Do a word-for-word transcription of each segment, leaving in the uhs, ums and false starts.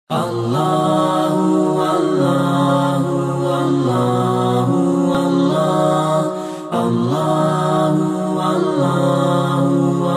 اللہ اللہ اللہ اللہ اللہ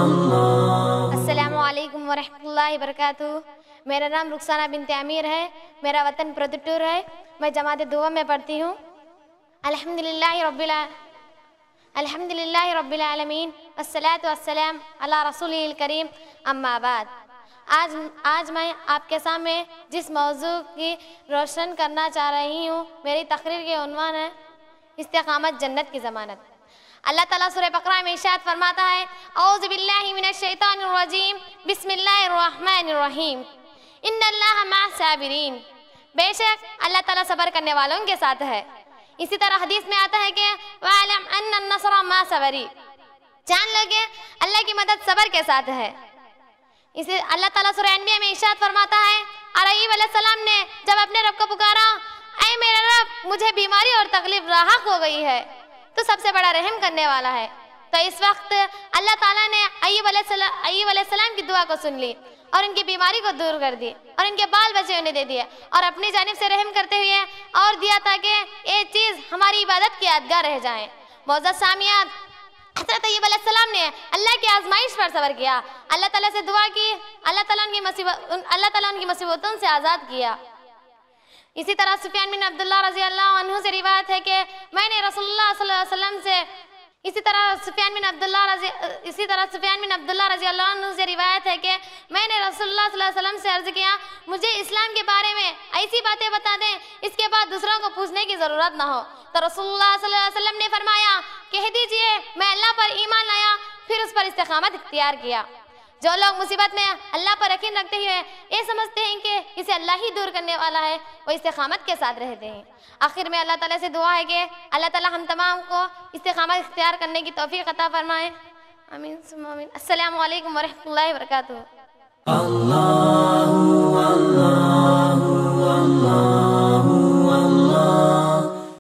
اللہ۔ السلام علیکم ورحمۃ اللہ وبرکاتہ۔ میرا نام رخسانہ بنت امیر ہے، میرا وطن پردٹور ہے، میں جماعت دعا میں پڑھتی ہوں۔ الحمدللہ رب العالمین الحمدللہ رب العالمین والصلاة والسلام علی رسولہ الکریم، اما بعد۔ آج آج میں آپ کے سامنے جس موضوع کی روشن کرنا چاہ رہی ہوں، میری تقریر کے عنوان ہے استقامت جنت کی ضمانت۔ اللہ تعالیٰ سورہ بقرہ میں ارشاد فرماتا ہے، اعوذ باللہ من الشیطان الرجیم، بسم اللہ الرحمن الرحیم، ان اللہ مع الصابرین۔ بے شک اللہ تعالیٰ صبر کرنے والوں کے ساتھ ہے۔ اسی طرح حدیث میں آتا ہے کہ وَاعْلَمْ أَنَّ النَّصْرَ مَعَ الصَّبْرِ، جان لو کہ اللہ کی مدد صبر کے ساتھ ہے۔ اسے اللہ تعالیٰ سورہ انبیاء میں ارشاد فرماتا ہے، اور ایوب علیہ السلام نے جب اپنے رب کو پکارا، اے میرے رب مجھے بیماری اور تکلیف لاحق ہو گئی ہے، تو سب سے بڑا رحم کرنے والا ہے۔ تو اس وقت اللہ تعالیٰ نے ایوب علیہ السلام ایوب علیہ السلام کی دعا کو سن لی اور ان کی بیماری کو دور کر دی اور ان کے بال بچے انہیں دے دیے، اور اپنی جانب سے رحم کرتے ہوئے اور دیا تاکہ یہ چیز ہماری عبادت کی یادگار رہ جائیں۔ معزز سامعین، حضرت ایوب علیہ السلام نے اللہ کی آزمائش پر صبر کیا، اللہ تعالیٰ سے دعا کی، اللہ تعالیٰ ان کی مصیبت اللہ تعالیٰ ان کی مصیبتوں سے آزاد کیا۔ اسی طرح سفیان بن عبداللہ رضی اللہ عنہ سے روایت ہے کہ میں نے رسول اللہ صلی اللہ علیہ وسلم سے اسی طرح سفیان بن عبداللہ رضی اسی طرح سفیان بن عبداللہ رضی اللہ عنہ سے روایت ہے کہ میں نے رسول اللہ صلی اللہ علیہ وسلم سے عرض کیا، مجھے اسلام کے بارے میں ایسی باتیں بتا دیں اس کے بعد دوسروں کو پوچھنے کی ضرورت نہ ہو۔ تو رسول اللہ صلی اللہ علیہ وسلم نے فرمایا، کہہ دیجئے میں اللہ پر ایمان لایا، پھر اس پر استقامت اختیار کیا۔ جو لوگ مصیبت میں اللہ پر یقین رکھتے ہوئے یہ سمجھتے ہیں کہ اسے اللہ ہی دور کرنے والا ہے، وہ استقامت کے ساتھ رہتے ہیں۔ آخر میں اللہ تعالیٰ سے دعا ہے کہ اللہ تعالیٰ ہم تمام کو استقامت اختیار کرنے کی توفیق عطا فرمائے، آمین ثم آمین۔ السلام علیکم ورحمۃ اللہ وبرکاتہ۔ اللہ